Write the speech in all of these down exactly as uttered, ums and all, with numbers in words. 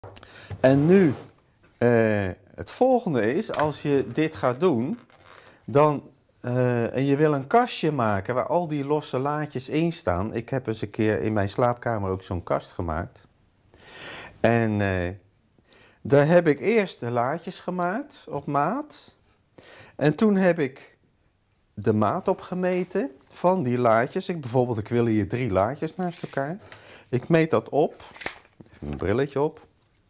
En nu, uh, het volgende is, als je dit gaat doen, dan, uh, en je wil een kastje maken waar al die losse laadjes in staan. Ik heb eens een keer in mijn slaapkamer ook zo'n kast gemaakt. En uh, daar heb ik eerst de laadjes gemaakt op maat. En toen heb ik de maat opgemeten van die laadjes. Ik, bijvoorbeeld, ik wil hier drie laadjes naast elkaar. Ik meet dat op. Even mijn brilletje op.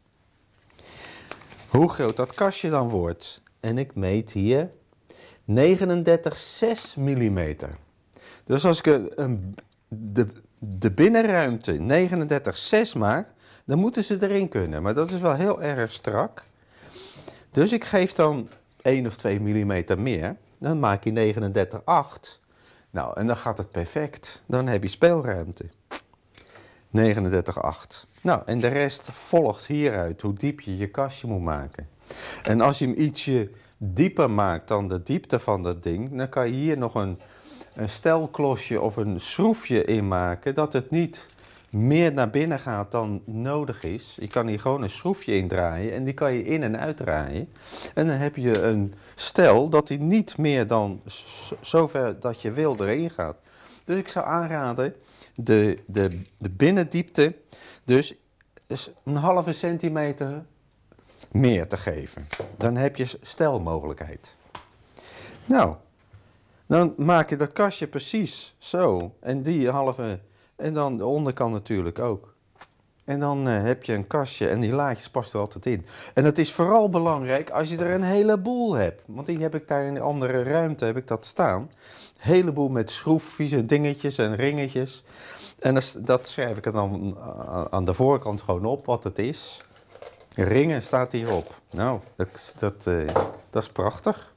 Hoe groot dat kastje dan wordt. En ik meet hier negenendertig komma zes millimeter. Dus als ik een, een, de, de binnenruimte negenendertig komma zes maak, dan moeten ze erin kunnen. Maar dat is wel heel erg strak. Dus ik geef dan één of twee millimeter meer. Dan maak je negenendertig komma acht. Nou, en dan gaat het perfect. Dan heb je speelruimte. negenendertig komma acht. Nou, en de rest volgt hieruit hoe diep je je kastje moet maken. En als je hem ietsje dieper maakt dan de diepte van dat ding, dan kan je hier nog een, een stelklosje of een schroefje in maken, dat het niet meer naar binnen gaat dan nodig is. Je kan hier gewoon een schroefje indraaien en die kan je in en uitdraaien. En dan heb je een stel dat hij niet meer dan zover dat je wil erin gaat. Dus ik zou aanraden de, de, de binnendiepte dus een halve centimeter meer te geven. Dan heb je stelmogelijkheid. Nou, dan maak je dat kastje precies zo. En die halve, en dan de onderkant natuurlijk ook. En dan uh, heb je een kastje en die laadjes passen er altijd in. En het is vooral belangrijk als je er een heleboel hebt. Want die heb ik daar in een andere ruimte heb ik dat staan. Een heleboel met schroefjes en dingetjes en ringetjes. En dat, dat schrijf ik er dan aan de voorkant gewoon op wat het is. Ringen staat hierop. Nou, dat, dat, uh, dat is prachtig.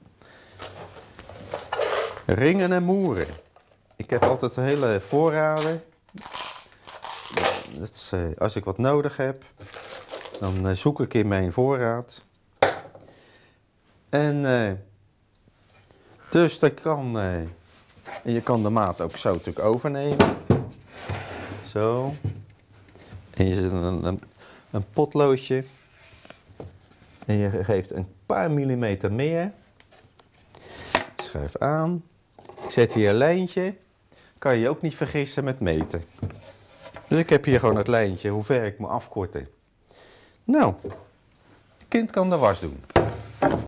Ringen en moeren. Ik heb altijd hele voorraden. Dat is, uh, als ik wat nodig heb, dan uh, zoek ik in mijn voorraad. En uh, dus dat kan, uh, en je kan de maat ook zo natuurlijk overnemen. Zo. En je zet een, een, een potloodje. En je geeft een paar millimeter meer. Schuif aan. Ik zet hier een lijntje. Kan je ook niet vergissen met meten. Dus ik heb hier gewoon het lijntje hoe ver ik moet afkorten. Nou, het kind kan de was doen.